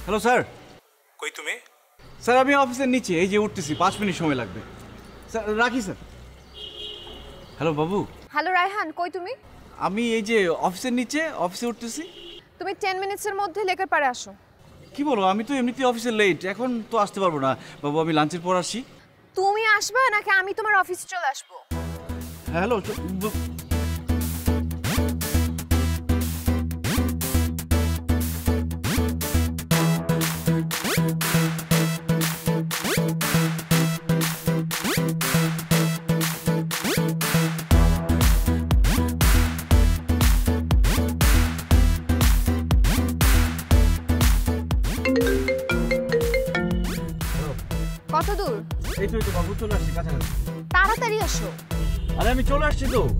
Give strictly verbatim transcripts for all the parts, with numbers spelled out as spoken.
Hello sir. কই তুমি? Sir আমি অফিসের নিচে, এই যে উঠতেছি, পাঁচ মিনিট সময় লাগবে স্যার। রাখি স্যার। হ্যালো বাবু। হ্যালো রায়হান, কই তুমি? আমি এই যে অফিসের নিচে, অফিসে উঠতেছি। তুমি টেন মিনিটসের মধ্যে লেকের পাড়ে আসো। কি বলো, আমি তো এমনিতেই অফিসে লেট, এখন তো আসতে পারবো না বাবু, আমি লাঞ্চের পর আসি। তুমি আসবে নাকি আমি তোমার অফিসে চলে আসবো? হ্যালো। কত দূর? এই তো তো বাবু, চলে আসছি কাছাকাছি। তাড়াতাড়ি আসো। আরে আমি চলে আসছি তো।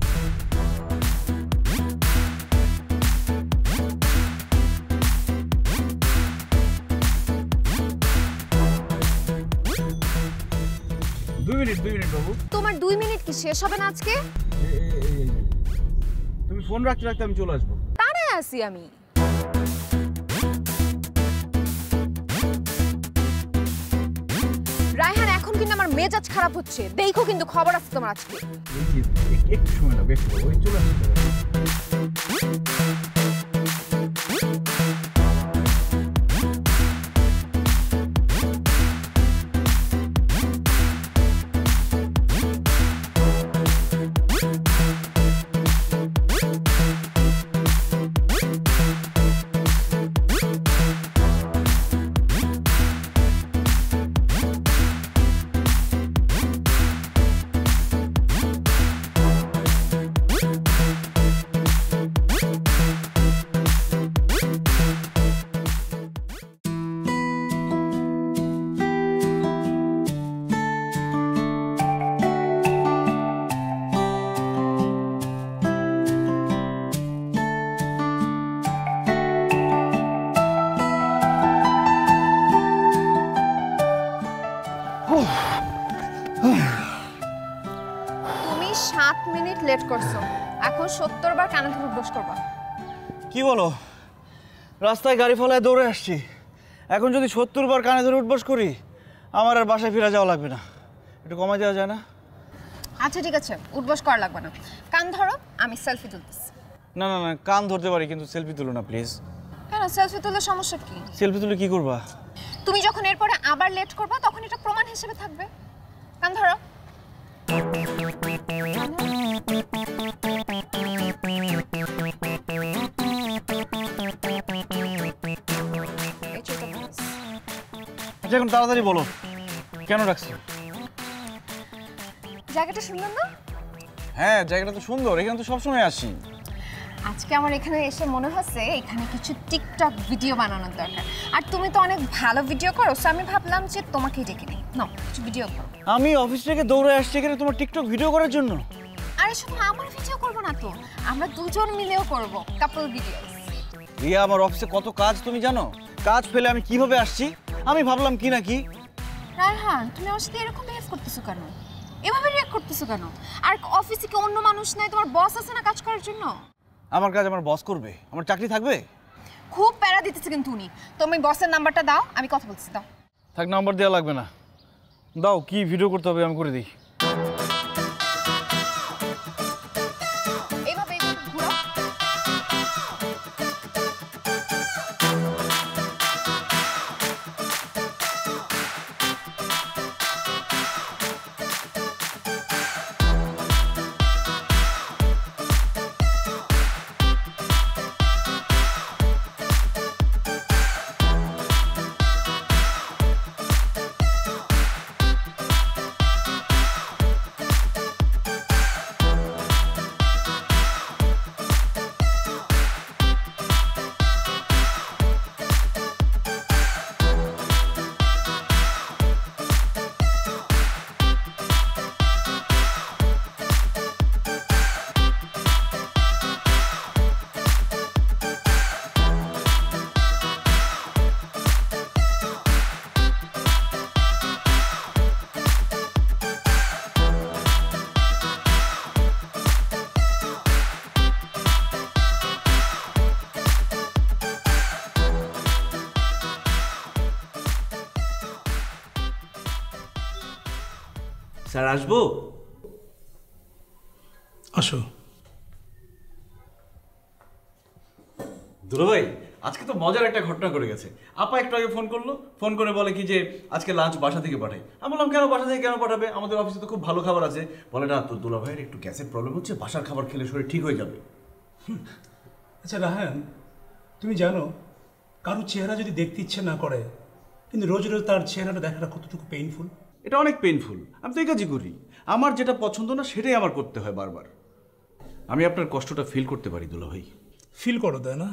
দুই মিনিট দুই মিনিট বাবু। তোমার দুই মিনিট কি শেষ হবে না আজকে? তুমি ফোন রাখতে রাখতে আমি চলে আসবো। তাড়ায় আসি আমি। রায়হান, এখন কিন্তু আমার মেজাজ খারাপ হচ্ছে, দেখো কিন্তু খবর আছে তোমার আজকে। একটু সময় লাগবে, একটু ওই চলে আসছি। তুমি সাত মিনিট লেট করছো, এখন সত্তর বার কানে ধরে উঠবস করবা। কি বলো, রাস্তায় গাড়ি ফলায় দৌড়ে আসছি, এখন যদি সত্তর বার কানে ধরে উঠবস করি আমার আর বাসায় ফিরে যাওয়া লাগবে না, একটু কমাই দেওয়া যায় না? আচ্ছা ঠিক আছে, উঠবস করা লাগবে না, কান ধরো, আমি সেলফি তুলতেছি। না না না, কান ধরতে পারি কিন্তু সেলফি তুলো না প্লিজ। কেন, সেলফি তুললে সমস্যা কি? সেলফি তুলে কি করবা? তুমি যখন এরপরে আবার লেট করবা তখন এটা প্রমাণ হিসেবে থাকবে। কান ধরো। আচ্ছা এখন তাড়াতাড়ি বলো, কেন রাখছো? জায়গাটা সুন্দর না? হ্যাঁ জায়গাটা তো সুন্দর, এখানে তো সবসময় আসি। আজকে আমার এখানে এসে মনে হচ্ছে এখানে কিছু টিকটক ভিডিও বানানোর দরকার, আর তুমি তো অনেক ভালো ভিডিও করো, সো আমি ভাবলাম যে তোমাকেই ডেকে নিই, নাও কিছু ভিডিও করো। আমি অফিস থেকে দৌড়ে আসছি এখানে তোমার টিকটক ভিডিও করার জন্য? আরে শুধু আমার ভিডিও করবো না তো, আমরা দুজন মিলেও করব কাপল ভিডিও। রিয়া, আমার অফিসে কত কাজ তুমি জানো? কাজ ফেলে আমি কিভাবে আসছি, আমি ভাবলাম কি না কি। রায়হান, তুমি আমার সাথে এরকম বিহেভ করতেছো কেন? এভাবে রিঅ্যাক্ট করতেছো কেন? আর অফিসে কি অন্য মানুষ নাই, তোমার বস আছে না কাজ করার জন্য? আমার কাজ আমার বস করবে, আমার চাকরি থাকবে? খুব প্যারা দিতেছে কিন্তু উনি। তুমি বসের নাম্বারটা দাও, আমি কথা বলছি, দাও। থাক, নাম্বার দেওয়া লাগবে না, দাও কি ভিডিও করতে হবে আমি করে দিই। এইভাবে এইভাবে ঘুরাও। স্যার আসবো? আসো। দুলা ভাই, আজকে তো মজার একটা ঘটনা করে গেছে। আপা একটু আগে ফোন করলো, ফোন করে বলে কি যে আজকে লাঞ্চ বাসা থেকে পাঠাই। আমি বললাম কেন বাসা থেকে কেন পাঠাবে, আমাদের অফিসে তো খুব ভালো খাবার আছে। বলে না, তোর দুলা ভাইয়ের একটু গ্যাসের প্রবলেম হচ্ছে, বাসার খাবার খেলে শরীর ঠিক হয়ে যাবে। আচ্ছা রাহান, তুমি জানো কারো চেহারা যদি দেখতে ইচ্ছে না করে, কিন্তু রোজ রোজ তার চেহারাটা দেখাটা কতটুকু পেইনফুল। এটা অনেক পেইনফুল। আমি তো এই কাজই করি, আমার যেটা পছন্দ না সেটাই আমার করতে হয় বারবার। আমি আপনার কষ্টটা ফিল করতে পারি দুলা ভাই। ফিল করো তাই না?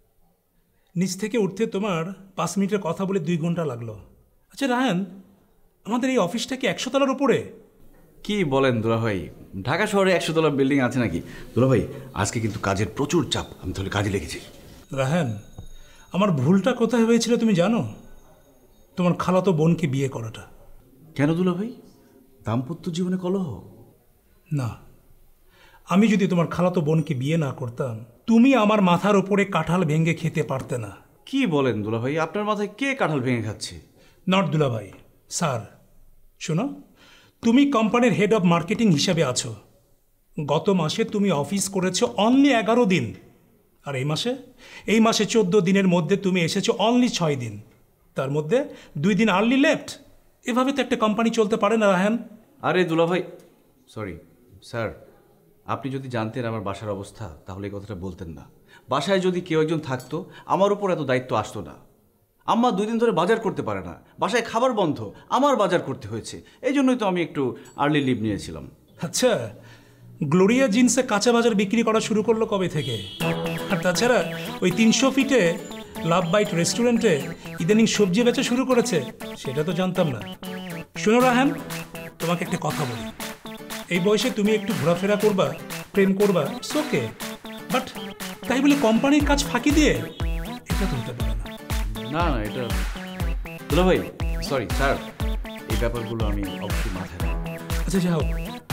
নিচ থেকে উঠতে তোমার পাঁচ মিনিটের কথা বলে দুই ঘন্টা লাগলো। আচ্ছা রাহান, আমাদের এই অফিসটা কি একশো তলার উপরে? কি বলেন দুলা ভাই, ঢাকা শহরে একশো তলা বিল্ডিং আছে নাকি? দুলা ভাই আজকে কিন্তু কাজের প্রচুর চাপ, আমি তাহলে কাজে লেগেছি। রাহান, আমার ভুলটা কোথায় হয়েছিল তুমি জানো? তোমার খালাতো বোনকে বিয়ে করাটা। কেন দুলা ভাই, দাম্পত্য জীবনে কলহ? না, আমি যদি তোমার খালাতো বোনকে বিয়ে না করতাম, তুমি আমার মাথার উপরে কাঁঠাল ভেঙে খেতে পারতে না। কি বলেন দুলা ভাই, আপনার মাথায় কে কাঁঠাল ভেঙে খাচ্ছে? নট দুলা ভাই, স্যার। শোনো, তুমি কোম্পানির হেড অফ মার্কেটিং হিসাবে আছো। গত মাসে তুমি অফিস করেছো অনলি এগারো দিন, আর এই মাসে এই মাসে চোদ্দ দিনের মধ্যে তুমি এসেছো অনলি ছয় দিন। তার মধ্যে দুই দিন আর্লি লেফট। এভাবে তো একটা কোম্পানি চলতে পারে না রাহান। আরে দুলা ভাই, সরি স্যার, আপনি যদি জানতেন আমার বাসার অবস্থা তাহলে এই কথাটা বলতেন না। বাসায় যদি কেউ একজন থাকতো আমার উপর এত দায়িত্ব আসতো না। আম্মা দুই দিন ধরে বাজার করতে পারে না, বাসায় খাবার বন্ধ, আমার বাজার করতে হয়েছে। এই জন্যই তো আমি একটু আর্লি লিভ নিয়েছিলাম। আচ্ছা, গ্লোরিয়া জিন্সে কাঁচা বাজার বিক্রি করা শুরু করলো কবে থেকে? আর তাছাড়া ওই তিনশো ফিটে লাভ বাইট রেস্টুরেন্টে ইদানিং সবজি বেচা শুরু করেছে, সেটা তো জানতাম না। শোনো রাহান, তোমাকে একটা কথা বলি। এই বয়সে তুমি একটু ঘোরাফেরা করবা, প্রেম করবা, ইটস ওকে, বাট তাই বলে কোম্পানির কাজ ফাঁকি দিয়ে এটা তো হতে পারে না। না না, এটা দুলা ভাই, সরি স্যার, এই ব্যাপারগুলো আমি অবশ্যই মাথায় রাখবো। আচ্ছা যাও,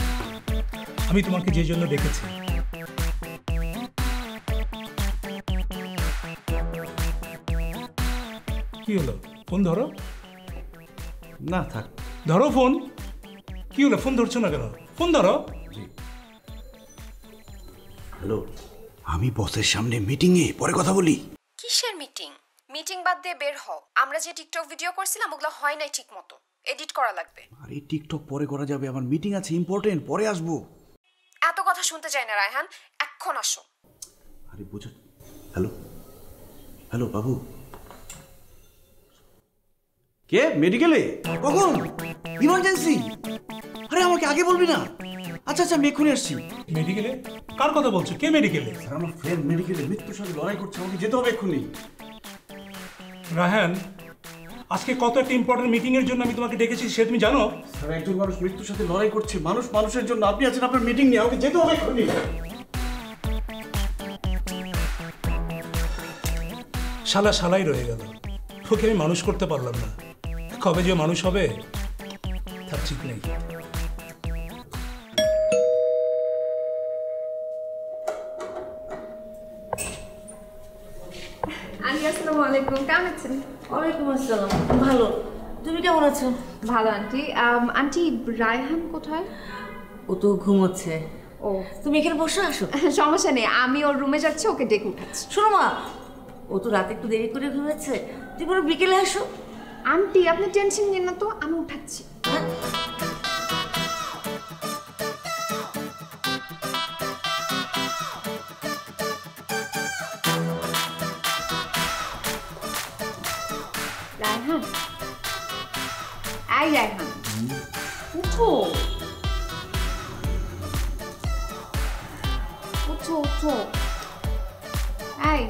আমি তোমাকে যে জন্য ডেকেছি, কি হলো? ফোন ধরো না থাক। ধরো ফোন। কি হলো, ফোন ধরছো না কেন? ফোন ধরো। হ্যালো, আমি বসের সামনে মিটিংয়ে, পরে কথা বলি। কিসের মিটিং? মিটিং বাদ দিয়ে বের হও। আমরা যে টিকটক ভিডিও করছিলাম ওগুলো হয় নাই ঠিক মতো, এডিট করা লাগবে। আরে টিকটক পরে করা যাবে, আমার মিটিং আছে ইম্পর্টেন্ট, পরে আসবো। এত কথা শুনতে চাই না রায়হান, এখন আসো। আরে বুঝো। হ্যালো হ্যালো বাবু। কে মেডিকেলে? কখন? ইমার্জেন্সি? আরে আমাকে আগে বলবি না। আচ্ছা আচ্ছা, আমি এক্ষুনি আসছি। মেডিকেলে? কার কথা বলছো? কে মেডিকেলে? স্যার, আমার ফ্রেন্ড মেডিকেলে মৃত্যুর সাথে লড়াই করছে, আমাকে যেতে হবে এক্ষুনি। রাহান, আজকে কত একটা ইম্পর্টেন্ট মিটিং এর জন্য আমি তোমাকে ডেকেছি, সে তুমি জানো? স্যার, একজন মানুষ মৃত্যুর সাথে লড়াই করছে, মানুষ মানুষের জন্য। আপনি আছেন আপনার মিটিং নিয়ে, আমাকে যেতে হবে এক্ষুনি। শালা শালাই রয়ে গেল, ওকে আমি মানুষ করতে পারলাম না। কবে যে মানুষ হবে তার ঠিক নেই। আন্টি আসসালামু আলাইকুম, কেমন আছেন? ওয়ালাইকুম আসসালাম, ভালো। তুমি কেমন আছো? ভালো আন্টি। আন্টি রায়হান কোথায়? ও তো ঘুমোচ্ছে। ও, তুমি এখানে বসে আসো। সমস্যা নেই, আমি ওর রুমে যাচ্ছি, ওকে ডেকে উঠাচ্ছি। শোনো মা, ও তো রাতে একটু দেরি করে ঘুমেছে, তুমি বরং বিকেলে আসো। আন্টি আপনি টেনশন নিন না তো, আমি উঠাচ্ছি। রায়হান, এই রায়হান, উঠো উঠো উঠো, এই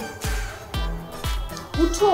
উঠো।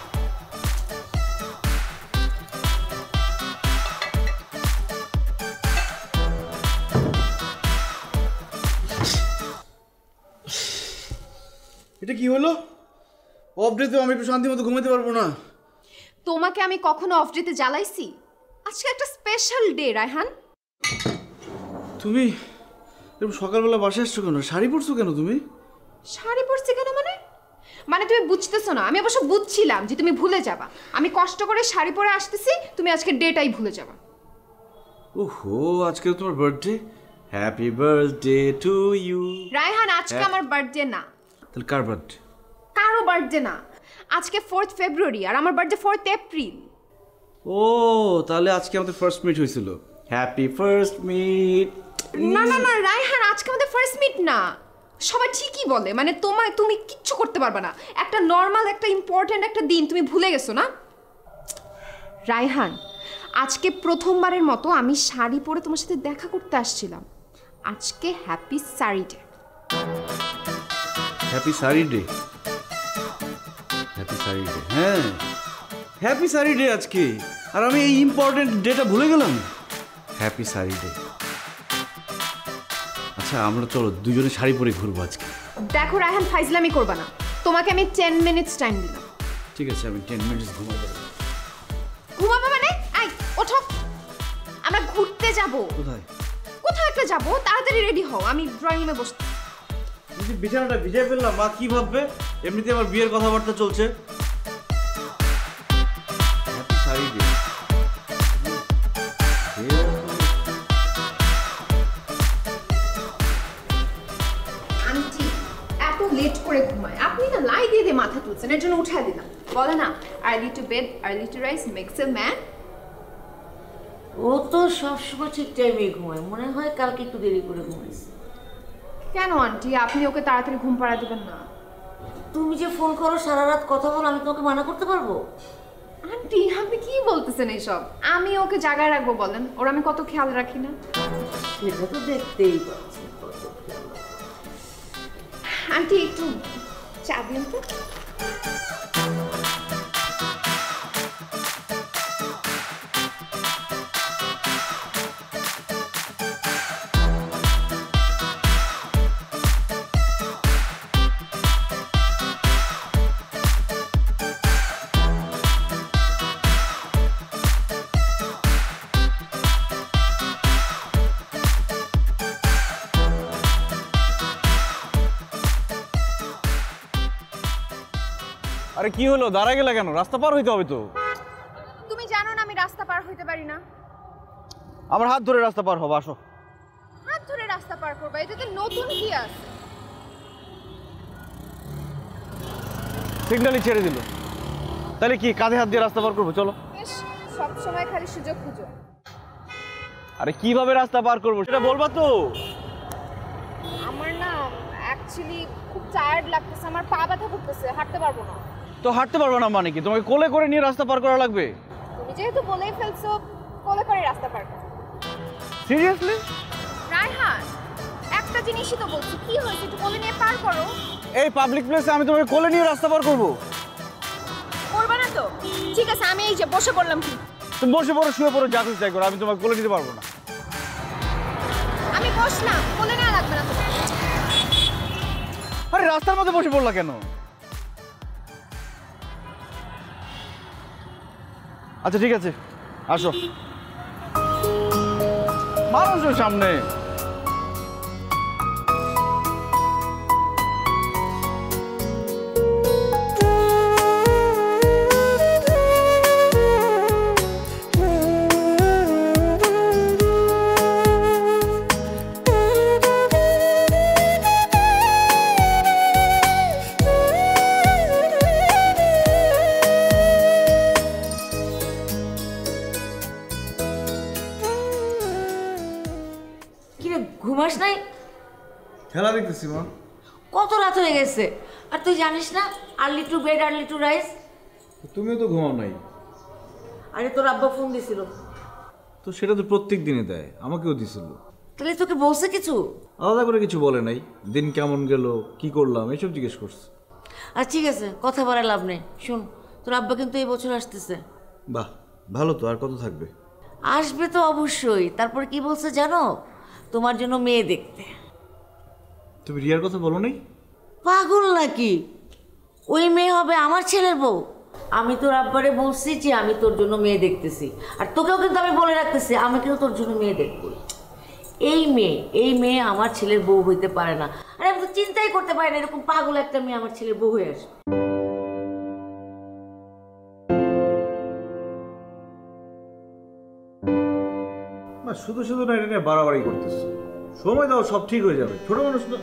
এটা কি হলো? অফ ডে তো আমি একটু শান্তি মতো ঘুমাতে পারবো না। তোমাকে আমি কখনো অফ ডেতে জ্বালাইছি? আজকে একটা স্পেশাল ডে রায়হান। তুমি এরকম সকালবেলা বাসায় আসছো কেন? শাড়ি পরছো কেন তুমি? শাড়ি পরছি কেন মানে? মানে তুমি বুঝতেছো না। আমি অবশ্য বুঝছিলাম যে তুমি ভুলে যাবা। আমি কষ্ট করে শাড়ি পরে আসতেছি, তুমি আজকে ডেটাই ভুলে যাবা। ওহো, আজকে তো তোমার birthday. Happy birthday to you. Raihan, আজকে আমার বার্থডে না। তাহলে কার বার্থডে? কারো বার্থডে না, আজকে ফোর্থ ফেব্রুয়ারি আর আমার বার্থডে ফোর্থ এপ্রিল। ও, তাহলে আজকে আমাদের ফার্স্ট মিট হয়েছিল। Happy first meet. না না না রায়হান, আজকে আমাদের ফার্স্ট মিট না। সবাই ঠিকই বলে, মানে তোমায় তুমি কিচ্ছু করতে পারবে না। একটা নর্মাল একটা ইম্পর্ট্যান্ট একটা দিন তুমি ভুলে গেছো না রায়হান। আজকে প্রথমবারের মতো আমি শাড়ি পরে তোমার সাথে দেখা করতে আসছিলাম। আজকে happy sari day. Happy sari day. Happy sari day, হ্যাঁ হ্যাপি শাড়ি ডে আজকে। আর আমি এই ইম্পর্টেন্ট ডেটা ভুলে গেলাম। Happy sari day. আচ্ছা, আমরা চলো দুজনে শাড়ি পরে ঘুরবো আজকে। দেখো রায়হান, ফাইজলামি করবা না। তোমাকে আমি টেন মিনিটস টাইম দিলাম। ঠিক আছে, আমি টেন মিনিটস ঘুমাবো। ঘুমাবো মানে? আই ওঠো, আমরা ঘুরতে যাব। কোথায়? কোথাও একটা যাব, তাড়াতাড়ি রেডি হও, আমি ড্রয়িং রুমে বসতে। যদি বিছানাটা ভিজে ফেললাম, মা কি ভাববে? এমনিতে আমার বিয়ের কথাবার্তা চলছে। Happy sari day. আন্টি এত লেট করে ঘুমায়, আপনি না লাই দিয়ে দিয়ে মাথা তুলছেন, এর জন্য উঠা দিলাম। বলে না, early to bed early to rise makes a man. ও তো সবসময় ঠিক টাইমে ঘুমায়, মনে হয় কালকে একটু দেরি করে ঘুমাইছে। কেন আন্টি, আপনি ওকে তাড়াতাড়ি ঘুম পাড়া দিবেন না? তুমি যে ফোন করো সারা রাত কথা বলো, আমি তোমাকে মানা করতে পারবো? আন্টি আপনি কি বলতেছেন এইসব? আমি ওকে জায়গায় রাখবো বলেন, ওর আমি কত খেয়াল রাখি না। সেটা তো দেখতেই পাচ্ছি। আন্টি একটু চা দিন তো। আরে কি হলো, দাঁড়ায় গেলে কেন? রাস্তা পার হইতে হবে তো। তুমি জানো না আমি রাস্তা পার হইতে পারি না। আমার হাত ধরে রাস্তা পার হবো, আসো। হাত ধরে রাস্তা পার করবা, এটাতে নতুন কি আছে? সিগন্যালই ছেড়ে দিল, তাহলে কি কাঁধে হাত দিয়ে রাস্তা পার করবো? চলো। বেশ, সব সময় খালি সুযোগ খুঁজো। আরে কিভাবে রাস্তা পার করবো সেটা বলবা তো। আমার না অ্যাকচুয়ালি খুব টায়ার্ড লাগতেছে, আমার পা ব্যথা করতেছে, হাঁটতে পারবো না। তো হাঁটতে পারবো না মানে কি? তোমাকে কোলে করে নিয়ে রাস্তা পার করা লাগবে? তুমি যেহেতু বলেই ফেলছো, কোলে করে রাস্তা পার করো। সিরিয়াসলি? রায়হান, একটা জিনিসই তো বলছি, কি হয়েছে একটু কোলে নিয়ে পার করো। এই পাবলিক প্লেসে আমি তোমাকে কোলে নিয়ে রাস্তা পার করবো? করবে না তো? ঠিক আছে, আমি এই যে বসে পড়লাম। কি তুমি বসে পড়ো, শুয়ে পড়ো, যা খুশি তাই করো, আমি তোমাকে কোলে নিতে পারবো না। আমি বসলাম, কোলে নেওয়া লাগবে না তোমার। আরে রাস্তার মধ্যে বসে পড়লা কেন? আচ্ছা ঠিক আছে, আসো। মানুষের সামনে ঘুমাস নাই? খেলা দেখতেছি মা। কত রাত হয়ে গেছে, আর তুই জানিস না early to bed early to rise? তুমিও তো ঘুমাও নাই। আরে তোর আব্বা ফোন দিছিল। তো সেটা তো প্রত্যেক দিনে দেয়, আমাকেও দিছিল। তাহলে তোকে বলছে কিছু? আলাদা করে কিছু বলে নাই, দিন কেমন গেল, কি করলাম এসব জিজ্ঞেস করছে। আর ঠিক আছে, কথা বলার লাভ নেই। শোন, তোর আব্বা কিন্তু এই বছর আসতেছে। বাহ, ভালো তো। আর কত থাকবে? আসবে তো অবশ্যই। তারপর কি বলছে জানো? তোমার জন্য মেয়ে দেখতে। তুমি রিয়ার কথা বলো নাই? পাগল নাকি? ওই মেয়ে হবে আমার ছেলের বউ। আমি তোর আব্বারে বলছি যে আমি তোর জন্য মেয়ে দেখতেছি, আর তোকেও কিন্তু আমি বলে রাখতেছি আমি কিন্তু তোর জন্য মেয়ে দেখবো। এই মেয়ে এই মেয়ে আমার ছেলের বউ হইতে পারে না। আর আমি তো চিন্তাই করতে পারি না এরকম পাগল একটা মেয়ে আমার ছেলের বউ হয়ে আসবে। না শুধু শুধু না এটা নিয়ে বাড়াবাড়ি করতেছ। সময় দাও, সব ঠিক হয়ে যাবে। ছোট মানুষ না।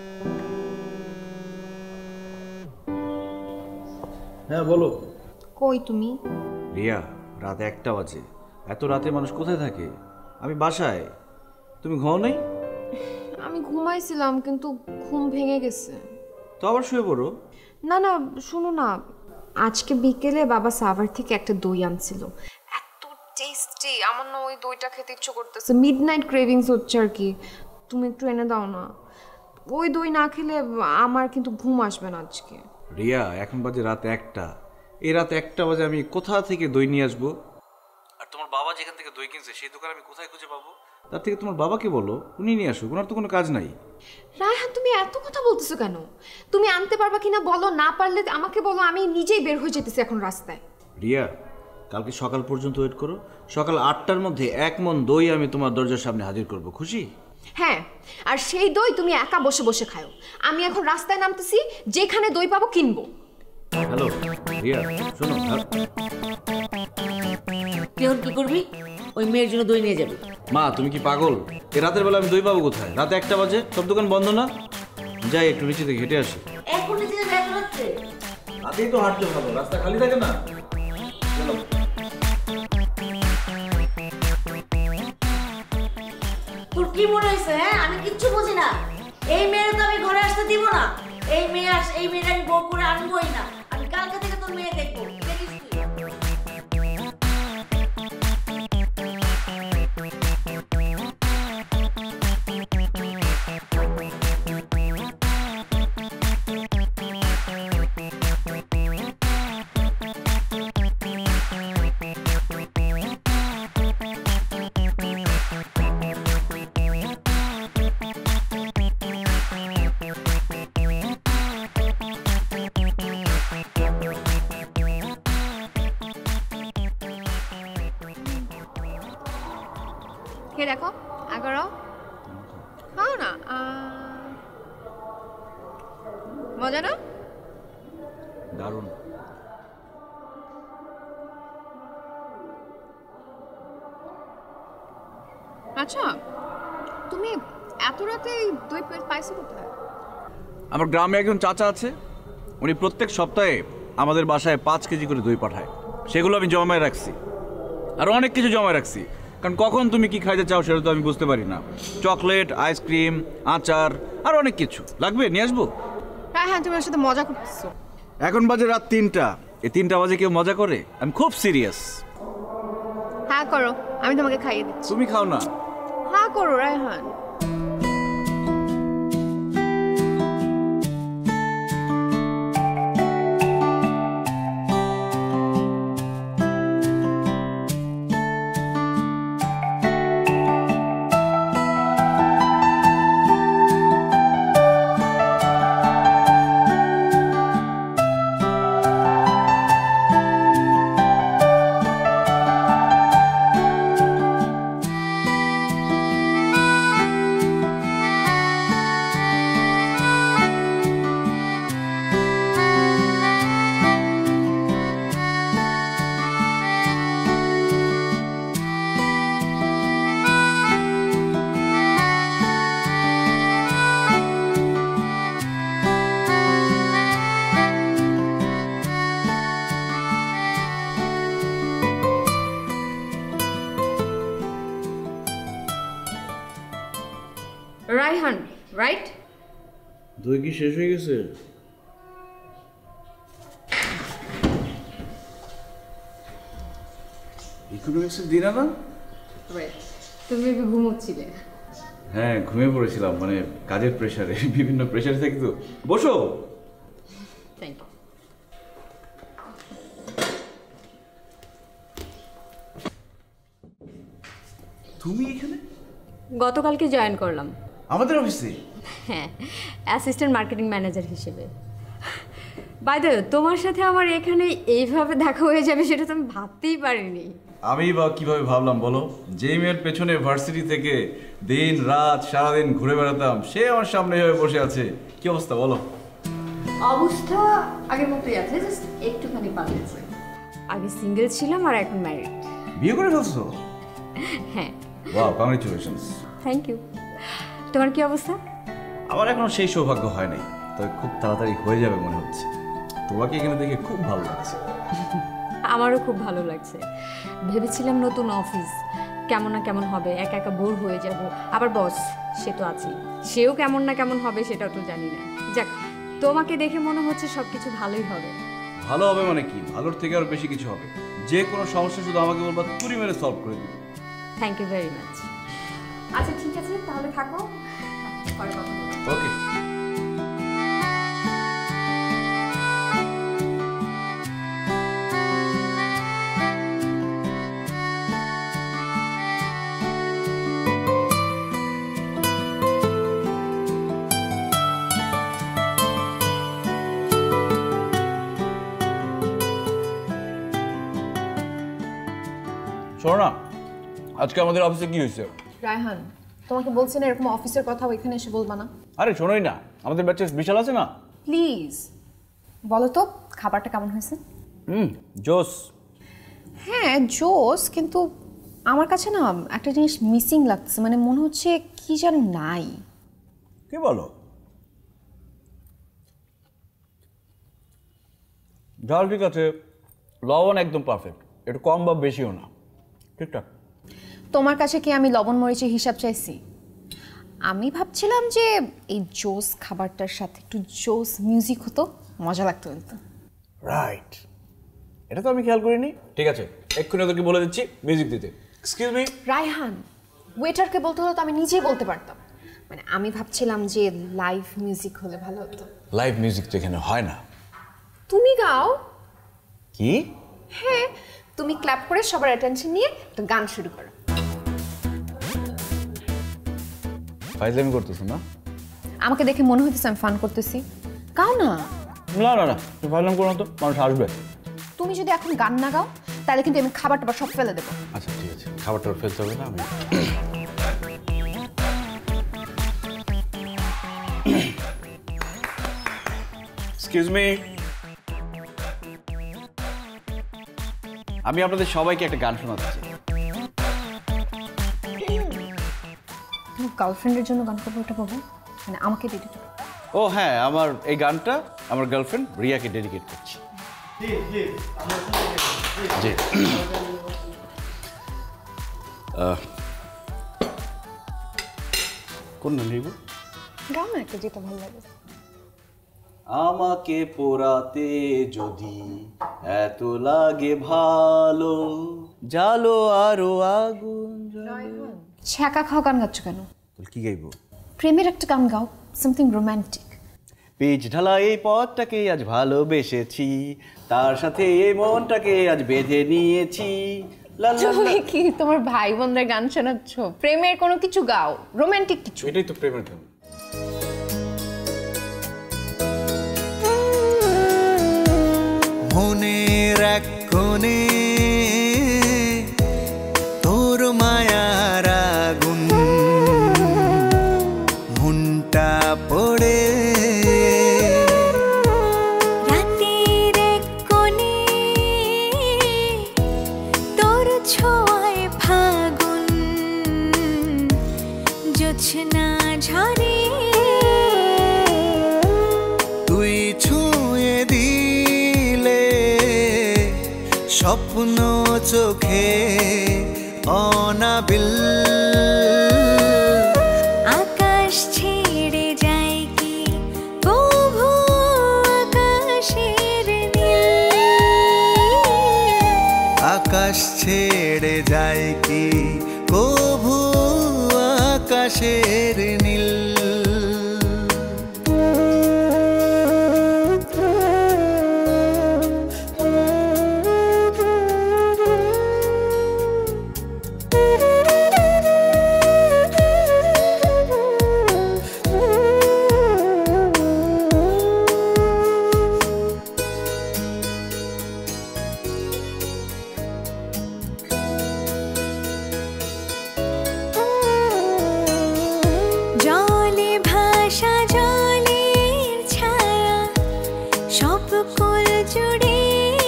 হ্যাঁ বলো। কই তুমি? রিয়া, রাত একটা বাজে। এত রাতে মানুষ কোথায় থাকে? আমি বাসায়। তুমি ঘুমাও নাই? আমি ঘুমাইছিলাম কিন্তু ঘুম ভেঙে গেছে। তো আবার শুয়ে পড়ো। না না, শোনো না, আজকে বিকেলে বাবা সাভার থেকে একটা দই আনছিল, এত টেস্টি, আমার না ওই দইটা খেতে ইচ্ছে করতেছে, মিড নাইট ক্রেভিংস হচ্ছে আর কি। তুমি একটু এনে দাও না, ওই দই না খেলে আমার কিন্তু ঘুম আসবে না আজকে। রিয়া, এখন বাজে রাত একটা। এই রাত একটা বাজে আমি কোথা থেকে দই নিয়ে আসবো? আর তোমার বাবা যেখান থেকে দই কিনছে সেই দোকান আমি কোথায় খুঁজে পাবো? তার থেকে তোমার বাবাকে বলো উনি নিয়ে আসুক, ওনার তো কোনো কাজ নাই। রায়হান, তুমি এত কথা বলতেছো কেন? তুমি আনতে পারবা কিনা বলো, না পারলে আমাকে বলো, আমি নিজেই বের হয়ে যেতেছি এখন রাস্তায়। রিয়া, কালকে সকাল পর্যন্ত ওয়েট করো। সকাল আটটার মধ্যে এক মন দই আমি তোমার দরজার সামনে হাজির করব, খুশি? হ্যাঁ, আর সেই দই তুমি একা বসে বসে খাও। আমি এখন রাস্তায় নামতেছি, যেখানে দই পাবো কিনবো। হ্যালো রিয়া, শোনো। তুই কি করবি? ওই মেয়ের জন্য দই নিয়ে যাবি? মা, তুমি কি পাগল? এ রাতের বেলা আমি দই পাবো কোথায়? রাতে একটা বাজে, সব দোকান বন্ধ না? যাই একটু নিচে থেকে হেঁটে আসি। এখন নিচে দেখা যাচ্ছে। রাতেই তো হাঁটতে ভালো, রাস্তা খালি থাকে না। তোর কি মনে হয়েছে? হ্যাঁ, আমি কিচ্ছু বুঝি না। এই মেয়ের তো আমি ঘরে আসতে দিব না। এই মেয়ে আস এই মেয়ের আমি বউ করে আনবোই না। আমি কালকে থেকে তোর মেয়ে দেখবো, দেখিস তুই। কে দেখো, এগারো খাও না। আহ, মজা না? দারুণ। আচ্ছা, তুমি এত রাতে এই দই পাইছো কোথায়? আমার গ্রামে একজন চাচা আছে, উনি প্রত্যেক সপ্তাহে আমাদের বাসায় পাঁচ কেজি করে দই পাঠায়। সেগুলো আমি জমায় রাখছি, আর অনেক কিছু জমায় রাখছি, কারণ কখন তুমি কি খাইতে চাও সেটা তো আমি বুঝতে পারি না। চকলেট, আইসক্রিম, আচার, আর অনেক কিছু লাগবে, নিয়ে আসবো। হ্যাঁ হ্যাঁ, তুমি ওর সাথে মজা করতেছো। এখন বাজে রাত তিনটা, এই তিনটা বাজে কেউ মজা করে? আমি খুব সিরিয়াস। হ্যাঁ করো, আমি তোমাকে খাইয়ে দিচ্ছি। তুমি খাও না? হ্যাঁ করো রায়হান। রায়হান, রাইট? দই কি শেষ হয়ে গেছে? ইকোনমিক্সের দিন না? তুমি ভেবে ঘুমোচ্ছিলে? হ্যাঁ, ঘুমিয়ে পড়েছিলাম, মানে কাজের প্রেশারে, বিভিন্ন প্রেশারে থাকি তো। বসো। Thank you. তুমি এখানে? গতকালকে জয়েন করলাম আমাদের অফিসে? হ্যাঁ, অ্যাসিস্ট্যান্ট মার্কেটিং ম্যানেজার হিসেবে। বাই দ্য ওয়ে, তোমার সাথে আমার এখানে এইভাবে দেখা হয়ে যাবে সেটা তো আমি ভাবতেই পারিনি। আমি বা কিভাবে ভাবলাম বলো? যেই মেয়ের পেছনে ভার্সিটি থেকে দিন রাত সারাদিন ঘুরে বেড়াতাম, সে আমার সামনে হয়ে বসে আছে। কি অবস্থা বলো? অবস্থা আগের মতোই আছে, জাস্ট একটুখানি পাল্টেছে। আগে সিঙ্গেল ছিলাম আর এখন ম্যারিড। বিয়ে করে ফেলছো? হ্যাঁ, ওয়াও, কংগ্রেচুলেশনস। Thank you. তোমার কি অবস্থা? আমার এখনো সেই সৌভাগ্য হয় নাই, তবে খুব তাড়াতাড়ি হয়ে যাবে মনে হচ্ছে। তোমাকে এখানে দেখে খুব ভালো লাগছে। আমারও খুব ভালো লাগছে। ভেবেছিলাম নতুন অফিস কেমন না কেমন হবে, একা একা বোর হয়ে যাব। আবার বস সে তো আছেই, সেও কেমন না কেমন হবে সেটাও তো জানি না। যাক, তোমাকে দেখে মনে হচ্ছে সব কিছু ভালোই হবে। ভালো হবে মানে কি, ভালোর থেকে আরো বেশি কিছু হবে। যে কোনো সমস্যা শুধু আমাকে বলবা, তুড়ি মেরে সলভ করে দিবে। Thank you very much. আচ্ছা ঠিক আছে, তাহলে থাকো, পরে কথা বলবো। ওকে। শোনো না, আজকে আমাদের অফিসে কি হয়েছে? রায়হান, তোমাকে বলছি না এরকম অফিসের কথা ওইখানে এসে বলবা না। আরে শোনোই না, আমাদের ব্যাচের বিশাল আছে না? প্লিজ বলো তো খাবারটা কেমন হয়েছে? হুম, জোস। হ্যাঁ জোস, কিন্তু আমার কাছে না একটা জিনিস মিসিং লাগছে, মানে মনে হচ্ছে কি যেন নাই। কি বলো? ঝাল ঠিক আছে, লবণ একদম পারফেক্ট, একটু কম বা বেশিও না, ঠিকঠাক। তোমার কাছে কি আমি লবণ মরিচের হিসাব চাইছি? আমি ভাবছিলাম যে এই জোস খাবারটার সাথে একটু জোস মিউজিক হতো, মজা লাগতো কিন্তু। রাইট, এটা তো আমি খেয়াল করিনি। ঠিক আছে, এক্ষুনি তোকে বলে দিচ্ছি মিউজিক দিতে। Excuse me. রায়হান, ওয়েটারকে বলতে হলো তো আমি নিজেই বলতে পারতাম। মানে আমি ভাবছিলাম যে লাইভ মিউজিক হলে ভালো হতো। লাইভ মিউজিক তো এখানে হয় না। তুমি গাও। কি? হ্যাঁ, তুমি ক্ল্যাপ করে সবার অ্যাটেনশন নিয়ে একটা গান শুরু করো। ফাইজলামি করতেছো না? আমাকে দেখে মনে হইতেছে আমি ফান করতেছি। গাও না। না না না, তুমি ফাইজলামি করো না তো, মানুষ আসবে। তুমি যদি এখন গান না গাও তাহলে কিন্তু আমি খাবার টাবার সব ফেলে দেবো। আচ্ছা ঠিক আছে, খাবারটা ফেলতে হবে না। আমি এক্সকিউজ মি, আমি আপনাদের সবাইকে একটা গান শোনাতে চাই। গার্লফ্রেন্ডের জন্য গান করবো, এটা বলবো মানে আমাকে ডেডিকেট করো। ও হ্যাঁ, আমার এই গানটা আমার গার্লফ্রেন্ড রিয়াকে ডেডিকেট করছি। জি। আহ, কোন গান নিব? গাও না একটা, যেটা ভালো লাগে। আমাকে পোড়াতে যদি এত লাগে ভালো, জালো আরো আগুন। ছ্যাঁকা খাও গান গাচ্ছ কেন? কি গাইবো? প্রেমের একটা গান গাও, সামথিং রোম্যান্টিক। পিচ ঢালা এই পথটাকে আজ ভালোবেসেছি, তার সাথে এই মনটাকে আজ বেঁধে নিয়েছি। লা লা লা। তুমি কি তোমার ভাই বোনদের গান শোনাচ্ছ? প্রেমের কোনো কিছু গাও, রোম্যান্টিক কিছু। এটাই তো প্রেমের গান। মনের এক কোণে তোর মায়ার আগুন, মনটা পড়ে রাতের এক কোণে তোর ছোঁয়ায় ফাগুন, জোছনা ঝরে তুই ছুঁয়ে দিলে স্বপ্ন চোখে অনাবিল। আকাশ ছেড়ে যায় কি প্রভু আকাশের নীল, আকাশ ছেড়ে যায় কি কভু আকাশের নীল। জলে ভাসা জলের ছায়া সব কুল জুড়ে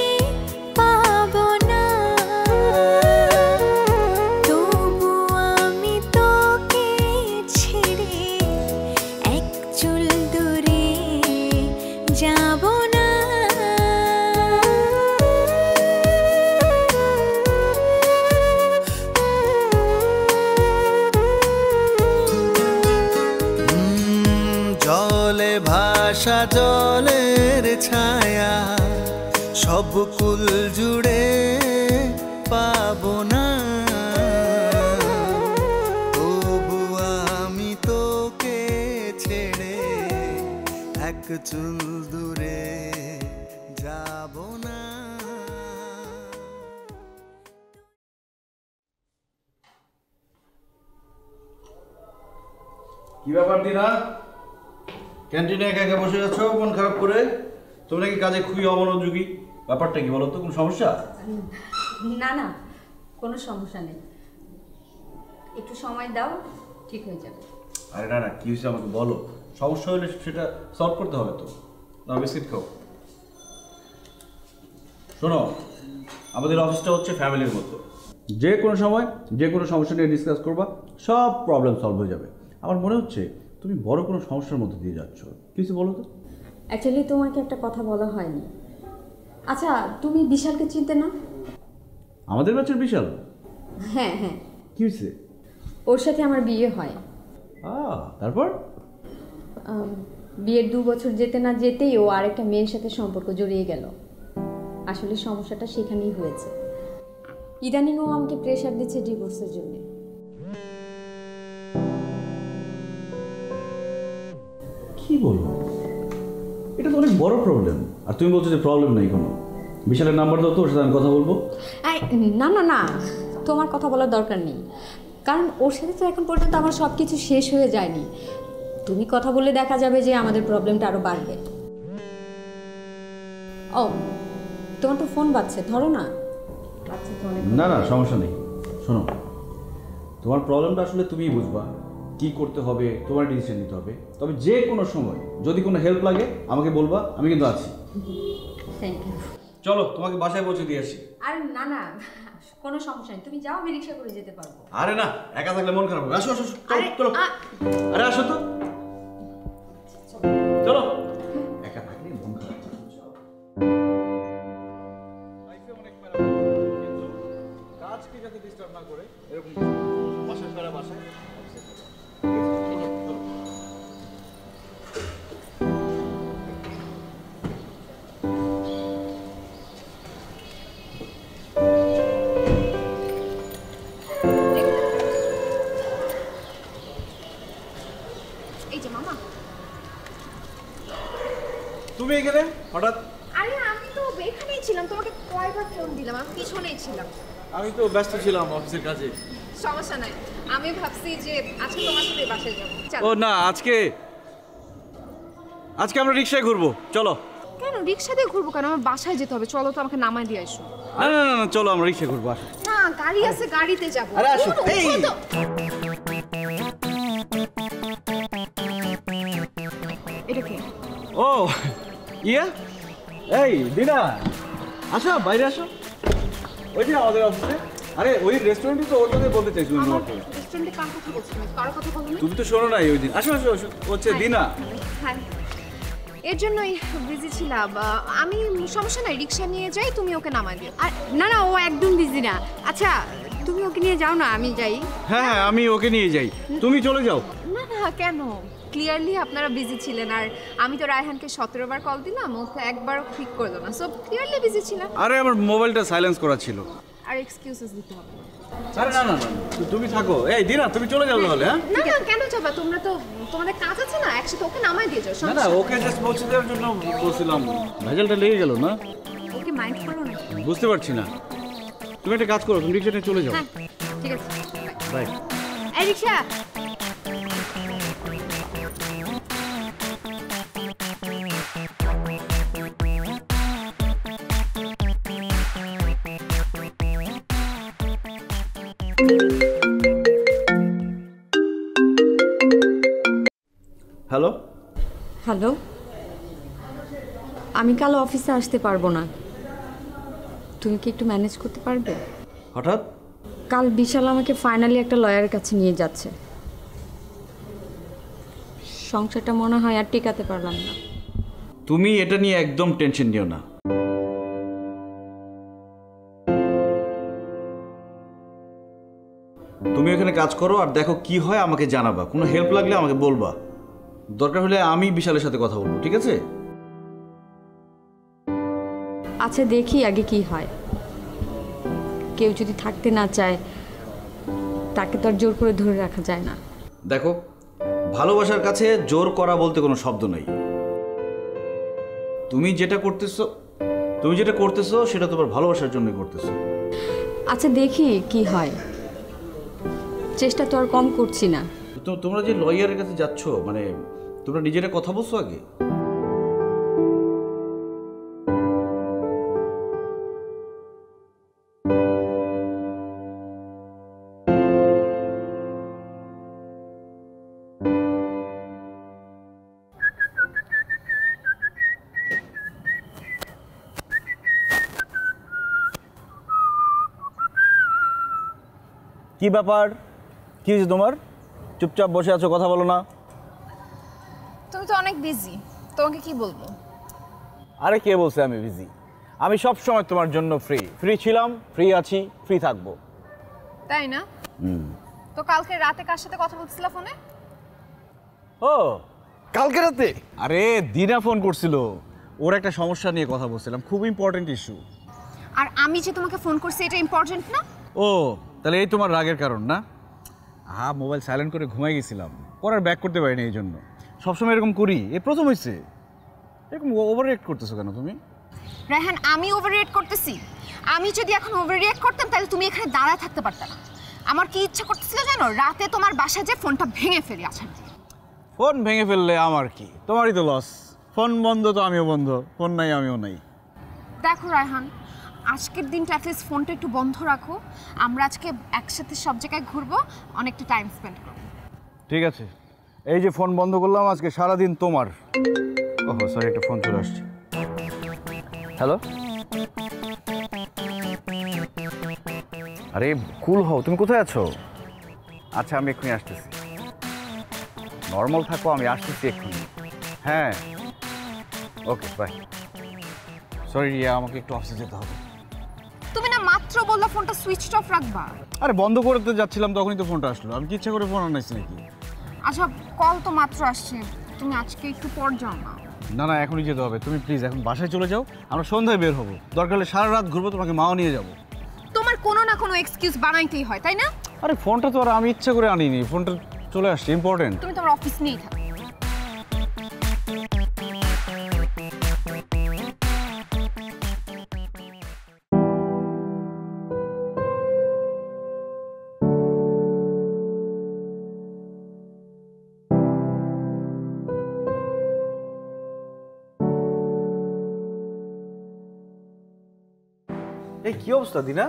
পাবো না, তবু যাব না। উম, জলে ভাষা জলের ছায়া সব কুল জুড়ে পাবো না। তবু আমি তোকে ছেড়ে এক চুল দূরে যাব না। কি ব্যাপার দিনা, ক্যান্টিনে একা একা বসে আছো মন খারাপ করে? তুমি নাকি কাজে খুবই অমনোযোগী, ব্যাপারটা কি বলো তো? কোনো সমস্যা? না না, কোনো সমস্যা নেই, একটু সময় দাও, ঠিক হয়ে যাবে। আরে না না, কি হয়েছে আমাকে বলো। সমস্যা হলে সেটা সলভ করতে হবে তো। না, বিস্কিট খাও। শোনো, আমাদের অফিসটা হচ্ছে ফ্যামিলির মতো। যে কোনো সময় যে কোনো সমস্যা নিয়ে ডিসকাস করবা, সব প্রবলেম সলভ হয়ে যাবে। আমার মনে হচ্ছে তুমি বড় কোনো সমস্যার মধ্যে দিয়ে যাচ্ছ। কিছু বলো তো। অ্যাকচুয়ালি তোমাকে একটা কথা বলা হয়নি। আচ্ছা, তুমি বিশালকে চিনতে না? আমাদের ব্যাচের বিশাল? হ্যাঁ হ্যাঁ, কি হয়েছে? ওর সাথে আমার বিয়ে হয়। আহ, তারপর? আম, বিয়ের দু বছর যেতে না যেতেই ও আরেকটা মেয়ের সাথে সম্পর্ক জড়িয়ে গেল। আসলে সমস্যাটা সেখানেই হয়েছে। ইদানিং ও আমাকে প্রেশার দিচ্ছে ডিভোর্সের জন্য। কি বলবো, এটা তো অনেক বড় প্রবলেম। আর তুমি বলছো যে প্রবলেম নেই কোনো। বিশালের নাম্বার দাও তো, ওর সাথে আমি কথা বলবো। এই, না না না, তোমার কথা বলার দরকার নেই, কারণ ওর সাথে তো এখন পর্যন্ত আমার সব কিছু শেষ হয়ে যায়নি। তুমি কথা বলে দেখা যাবে যে আমাদের প্রবলেমটা আরও বাড়বে। ও, তোমার তো ফোন বাজছে, ধরো না। আচ্ছা, তো অনেক না না, সমস্যা নেই। শোনো, তোমার প্রবলেমটা আসলে তুমিই বুঝবা, কি করতে হবে, তোমার ডিসিশন নিতে হবে। তবে যে কোনো সময় যদি কোনো হেল্প লাগে আমাকে বলবা, আমি কিন্তু আছি। Thank you. চলো, তোমাকে বাসায় পৌঁছে দিয়ে আসি। আরে না না, কোনো সমস্যা নেই, তুমি যাও, আমি রিক্সা করে যেতে পারবো। আরে না, একা থাকলে মন খারাপ হবে। আসো আসো, আসো, চলো, আরে, চলো। আ- আরে আসো তো, চলো। একা থাকলে মন খারাপ হবে। লাইফে অনেক প্যারা থাকে, কিন্তু কাজকে যাতে ডিস্টার্ব না করে এরকম বাসায় ফেরা বাসায় অফিসে ফেরা। ঠিক আছে, চলো। এই যে মামা। তুমি এখানে হঠাৎ? আরে আমি তো এখানেই ছিলাম, তোমাকে কয়বার ফোন দিলাম, আমি পিছনেই ছিলাম। আমি তো ব্যস্ত ছিলাম অফিসের কাজে। সমস্যা নাই, আমি ভাবছি যে আজকে তোমার সাথে বাসায় যাবো। চলো। ও না, আজকে আজকে আমরা রিক্সায় ঘুরবো, চলো। কেন রিক্সা দিয়ে ঘুরবো কেন? আমার বাসায় যেতে হবে, চলো তো, আমাকে নামায় দিয়ে আসো। না না না না, চলো আমরা রিক্সায় ঘুরবো, আসো। না, গাড়ি আছে, গাড়িতে যাবো। আরে আসো, উঠো, এই। উঠো তো। এটা কি? ও ইয়া, এই দিনা, আসো বাইরে আসো। ওই যে আমাদের অফিসে, আরে ওই রেস্টুরেন্টে তো ওর কথা বলতে চাইছি। আমার রেস্টুরেন্টে কার কথা বলছো তুমি? কার কথা বলো না? তুমি তো শোনো নাই ওই দিন। আসো আসো আসো, হচ্ছে দিনা। হ্যাঁ, এর জন্যই বিজি ছিলাম। আহ, আমি সমস্যা নাই, রিক্সা নিয়ে যাই, তুমি ওকে নামায় দিও। আর না না, ও একদম বিজি না। আচ্ছা, তুমি ওকে নিয়ে যাও না, আমি যাই। হ্যাঁ হ্যাঁ, আমি ওকে নিয়ে যাই, তুমি চলে যাও। না না, কেন? ক্লিয়ারলি আপনারা বিজি ছিলেন, আর আমি তো রায়হানকে সতেরো বার কল দিলাম, ও তো একবারও ঠিক করলো না। সো ক্লিয়ারলি বিজি ছিলাম। আরে আমার মোবাইলটা সাইলেন্স করা ছিল। আর এক্সকিউজেস দিতে হবে না। আরে না না না, তুমি থাকো। এই দিনা, তুমি চলে যাও তাহলে। হ্যাঁ না না, কেন যাবা? তোমরা তো, তোমাদের কাজ আছে না, একসাথে ওকে নামায় দিয়ে যাও। না না, ওকে জাস্ট পৌঁছে দেওয়ার জন্য বলছিলাম। ভেজালটা লেগে গেল না? ওকে মাইন্ড করো না। বুঝতে পারছি না। তুমি একটা কাজ করো, তুমি রিক্সাটা চলে যাও। হ্যাঁ, ঠিক আছে, বাই। এই রিক্সা। হ্যালো। হ্যালো, আমি কাল অফিসে আসতে পারবো না, তুমি কি একটু ম্যানেজ করতে পারবে? হঠাৎ? কাল বিশাল আমাকে ফাইনালি একটা লয়ারের কাছে নিয়ে যাচ্ছে। সংসারটা মনে হয় আর টিকাতে পারলাম না। তুমি এটা নিয়ে একদম টেনশন নিও না। তুমি ওখানে কাজ করো আর দেখো কি হয়, আমাকে জানাবা। কোনো হেল্প লাগলে আমাকে বলবা, দরকার হলে আমি বিশালের সাথে কথা বলবো, ঠিক আছে? আচ্ছা দেখি আগে কি হয়। কেউ যদি থাকতে না চায় তাকে তো আর জোর করে ধরে রাখা যায় না। দেখো, ভালোবাসার কাছে জোর করা বলতে কোনো শব্দ নেই। তুমি যেটা করতেছো তুমি যেটা করতেছো সেটা তোমার ভালোবাসার জন্যই করতেছো। আচ্ছা দেখি কি হয়, চেষ্টা তো আর কম করছি না। তো তোমরা যে লয়ারের কাছে যাচ্ছ, মানে তোমরা নিজেরা কথা বলছো আগে? কি ব্যাপার? কি হয়েছে তোমার? চুপচাপ বসে আছো, কথা বলো না। তুমি তো অনেক বিজি, তোমাকে কি বলবো? আরে কে বলছে আমি বিজি? আমি সব সময় তোমার জন্য ফ্রি ফ্রি ছিলাম, ফ্রি আছি, ফ্রি থাকবো। তাই না? তো কালকে রাতে কার সাথে কথা বলছিলা ফোনে? ও কালকে রাতে? আরে দিনা ফোন করছিল, ওর একটা সমস্যা নিয়ে কথা বলছিলাম, খুব ইম্পর্টেন্ট ইস্যু। আর আমি যে তোমাকে ফোন করছি এটা ইম্পর্টেন্ট না? ও তাহলে এই তোমার রাগের কারণ না? হ্যাঁ, মোবাইল সাইলেন্ট করে ঘুমাই গেছিলাম, পরে আর ব্যাক করতে পারিনি, এই জন্য। সবসময় এরকম করি, এই প্রথম হয়েছে। এরকম ওভার রিয়েক্ট করতেছো কেন তুমি? রায়হান, আমি ওভার রিয়েক্ট করতেছি? আমি যদি এখন ওভার রিয়েক্ট করতাম তাহলে তুমি এখানে দাঁড়ায় থাকতে পারতে না। আমার কি ইচ্ছা করতেছিল জানো? রাতে তোমার বাসায় যে ফোনটা ভেঙে ফেলি। আচ্ছা, ফোন ভেঙে ফেললে আমার কি? তোমারই তো লস। ফোন বন্ধ তো আমিও বন্ধ, ফোন নাই আমিও নাই। দেখো রায়হান, আজকের দিনটা অ্যাটলিস্ট ফোনটা একটু বন্ধ রাখো। আমরা আজকে একসাথে সব জায়গায় ঘুরবো, অনেকটা টাইম স্পেন্ড করবো। ঠিক আছে, এই যে ফোন বন্ধ করলাম, আজকে সারাদিন তোমার। ওহো সরি, একটা ফোন চলে আসছে। হ্যালো, আরে কুল হও, তুমি কোথায় আছো? আচ্ছা আমি এক্ষুনি আসতেছি। নর্মাল থাকো, আমি আসতেছি এক্ষুনি। হ্যাঁ ওকে বাই। সরি রিয়া, আমাকে একটু অফিসে যেতে হবে। তুমি না মাত্র বললা ফোনটা সুইচ অফ রাখবা? আরে বন্ধ করতে যাচ্ছিলাম, তখনই তো ফোনটা আসলো। আমি কি ইচ্ছা করে ফোন আনাইছি নাকি? আচ্ছা, কল তো মাত্র আসছে, তুমি আজকে একটু পর যাও না। না না, এখনই যেতে হবে। তুমি প্লিজ এখন বাসায় চলে যাও, আমরা সন্ধ্যায় বের হবো। দরকার হলে সারা রাত ঘুরবো, তোমাকে মাও নিয়ে যাবো। তোমার কোনো না কোনো এক্সকিউজ বানাইতেই হয়, তাই না? আরে ফোনটা তো আর আমি ইচ্ছা করে আনিনি, ফোনটা চলে আসছে, ইম্পর্টেন্ট। তুমি তোমার অফিস নিয়েই থাকো। এই কি অবস্থা দিনা?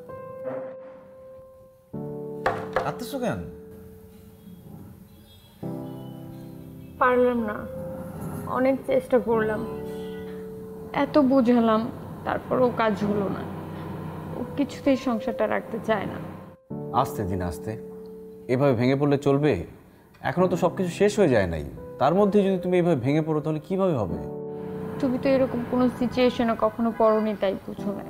কাঁদতেছো কেন? পারলাম না, অনেক চেষ্টা করলাম, এত বোঝালাম, তারপরেও কাজ হলো না। ও কিছুতেই সংসারটা রাখতে চায় না। আস্তে দিনা আস্তে, এভাবে ভেঙে পড়লে চলবে? এখনো তো সবকিছু শেষ হয়ে যায় নাই, তার মধ্যে যদি তুমি এভাবে ভেঙে পড়ো তাহলে কিভাবে হবে? তুমি তো এরকম কোনো সিচুয়েশনে কখনো পড়োনি, তাই বুঝো না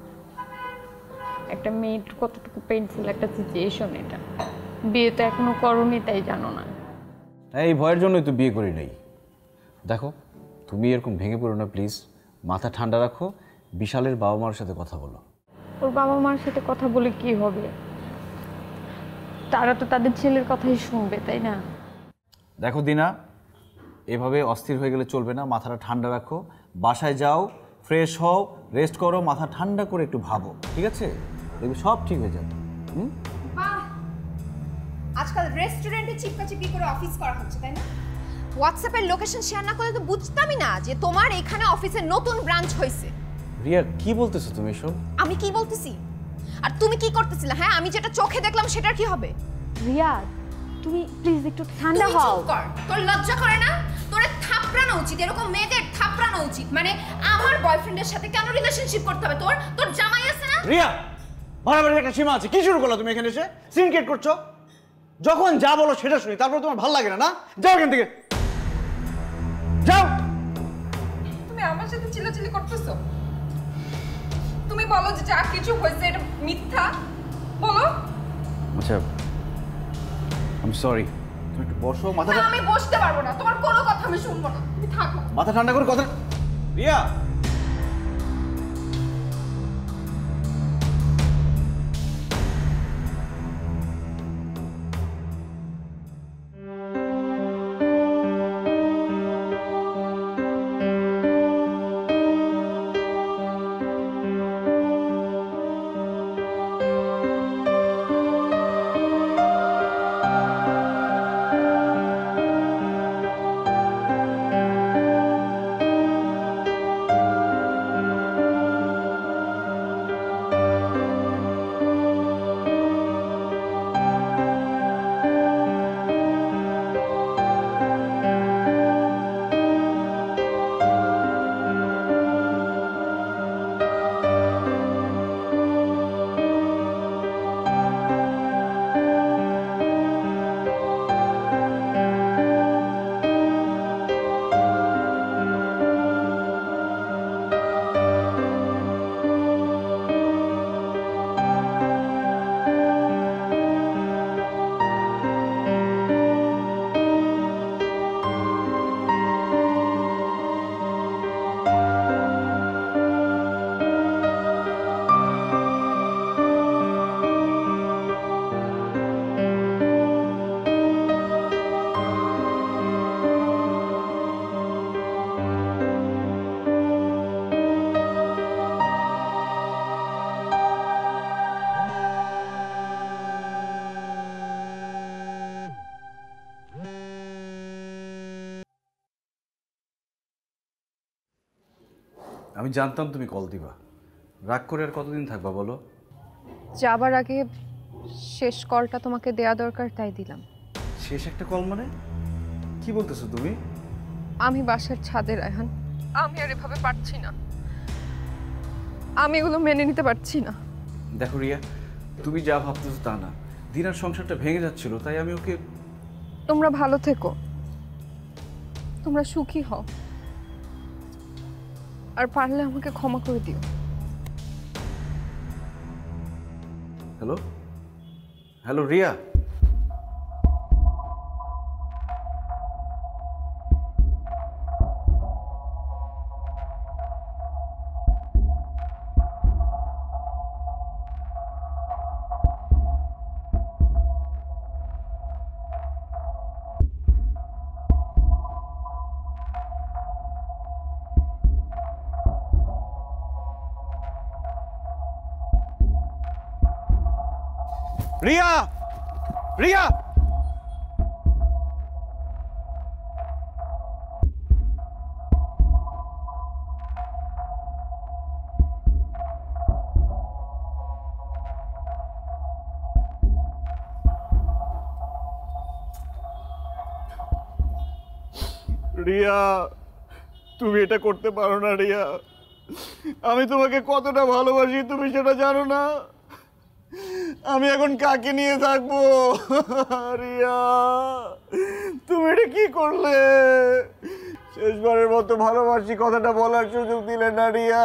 একটা মেয়ের কতটুকু পেইনফুল একটা সিচুয়েশন এটা। বিয়ে তো এখনো করোনি, তাই জানো না। এই ভয়ের জন্যই তো বিয়ে করি নাই। দেখো তুমি এরকম ভেঙে পড়ো না প্লিজ, মাথা ঠান্ডা রাখো, বিশালের বাবা মার সাথে কথা বলো। ওর বাবা মার সাথে কথা বলে কি হবে? তারা তো তাদের ছেলের কথাই শুনবে, তাই না? দেখো দিনা, এভাবে অস্থির হয়ে গেলে চলবে না, মাথাটা ঠান্ডা রাখো, বাসায় যাও, ফ্রেশ হও, রেস্ট করো, মাথা ঠান্ডা করে একটু ভাবো, ঠিক আছে? দেখবে সব ঠিক হয়ে যাবে। হুম, আজকাল রেস্টুরেন্টে চিপকাচিপি করে অফিস করা হচ্ছে, তাই না? হোয়াটসঅ্যাপের লোকেশন শেয়ার না করলে তো বুঝতামই না যে তোমার এখানে অফিসের নতুন ব্রাঞ্চ হয়েছে। রিয়া কি বলতেছো তুমি এসব? আমি কি বলতেছি আর তুমি কি করতেছিলে? হ্যাঁ, আমি যেটা চোখে দেখলাম সেটার কি হবে? রিয়া, তুমি প্লিজ একটু ঠান্ডা তুই হও। চুপ কর, তোর লজ্জা করে না? তোর থাপড়ানো উচিত, এরকম মেয়েদের থাপড়ানো উচিত। মানে আমার বয়ফ্রেন্ডের সাথে কেন রিলেশনশিপ করতে হবে? তোর তোর জামাই আছে না? রিয়া, বাড়াবাড়ির একটা সীমা আছে। কি শুরু করলো তুমি এখানে এসে? সিনক্রেট করছো? যখন যা বলো সেটা শুনি, তারপর তোমার ভালো লাগে না? না, যাও এখান থেকে, যাও। সাথে চিল্লাচিল্লি করতেছো? তুমি বলো যে যা কিছু হয়েছে এটা মিথ্যা, বলো। আচ্ছা আমি সরি, তুমি একটু বসো। মাথা না, আমি বসতে পারবো না, তোমার কোনো কথা আমি শুনবো না, তুমি থাকো। মাথা ঠান্ডা করে কথা। রিয়া আমি জানতাম তুমি কল দিবা। রাগ করে আর কতদিন থাকবা বলো? যাবার আগে শেষ কলটা তোমাকে দেয়া দরকার, তাই দিলাম। শেষ একটা কল মানে কি বলতেছো তুমি? আমি বাসার ছাদে রায়হান, আমি আর এভাবে পারছি না, আমি এগুলো মেনে নিতে পারছি না। দেখো রিয়া, তুমি যা ভাবতেছো তা না। দিনার সংসারটা ভেঙে যাচ্ছিল, তাই আমি ওকে। তোমরা ভালো থেকো, তোমরা সুখী হও, আর পারলে আমাকে ক্ষমা করে দিও। হ্যালো হ্যালো রিয়া, রিয়া রিয়া রিয়া, তুমি এটা করতে পারো না রিয়া। আমি তোমাকে কতটা ভালোবাসি তুমি সেটা জানো না। আমি এখন কাকে নিয়ে থাকবো? রিয়া, তুমি এটা কি করলে? শেষবারের মতো ভালোবাসি কথাটা বলার সুযোগ দিলে না রিয়া।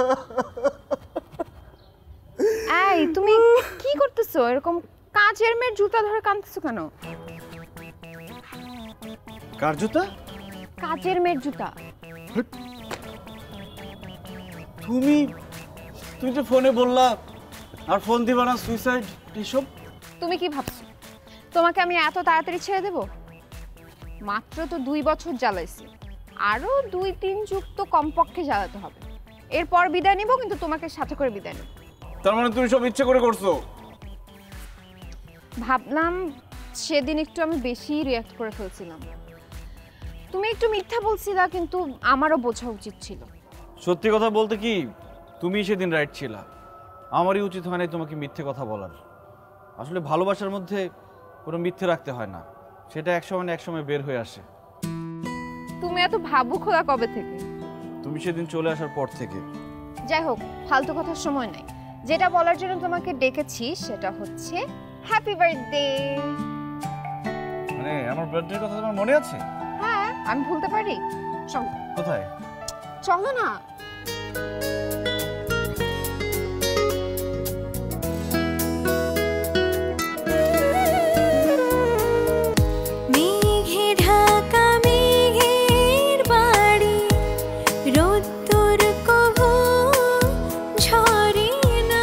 এই তুমি কি করতেছো? এরকম কাঁচের মেয়ের জুতা ধরে কাঁদতেছো কেন? কার জুতা? কাঁচের মেয়ের জুতা। তুমি তুমি তো ফোনে বললা আর ফোন দিবা না, সুইসাইড এসব। তুমি কি ভাবছো তোমাকে আমি এত তাড়াতাড়ি ছেড়ে দেব? মাত্র তো দুই বছর জ্বালাইছি, আরো দুই তিন যুগ তো কমপক্ষে জ্বালাতে হবে। এরপর বিদায় নিব, কিন্তু তোমাকে সাথে করে বিদায় নিব। তার মানে তুমি সব ইচ্ছে করে করছো? ভাবলাম সেদিন একটু আমি বেশি রিঅ্যাক্ট করে ফেলছিলাম। তুমি একটু মিথ্যা বলছিলা, কিন্তু আমারও বোঝা উচিত ছিল। সত্যি কথা বলতে কি, তুমি সেদিন রাইট ছিলা। আমারই উচিত হয় নাই তোমাকে মিথ্যে কথা বলার। আসলে ভালোবাসার মধ্যে কোনো মিথ্যে রাখতে হয় না, সেটা এক সময় না এক সময় বের হয়ে আসে। তুমি এত ভাবুক হলা কবে থেকে? তুমি সেদিন চলে আসার পর থেকে। যাই হোক, ফালতু কথার সময় নাই। যেটা বলার জন্য তোমাকে ডেকেছি সেটা হচ্ছে হ্যাপি বার্থডে। মানে আমার বার্থডের কথা তোমার মনে আছে? হ্যাঁ, আমি ভুলতে পারি? চলো কোথায়? চলো না। মেঘে ঢাকা মেঘের বাড়ি, রোদ্দুর কভু ঝরে না।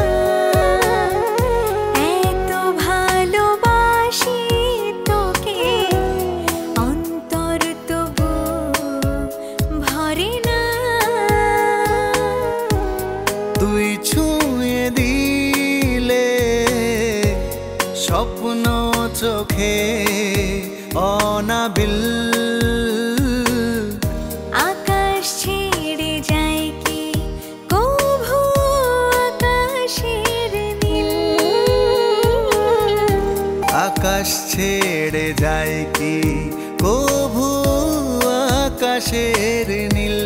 এত ভালোবাসি তোকে, অন্তর তবু ভরে না। তুই ছুঁয়ে দিলে স্বপ্ন চোখে অনাবিল, আকাশ ছেড়ে যায় কি কভু আকাশের নীল। আকাশ ছেড়ে যায় কি কভু আকাশের নীল।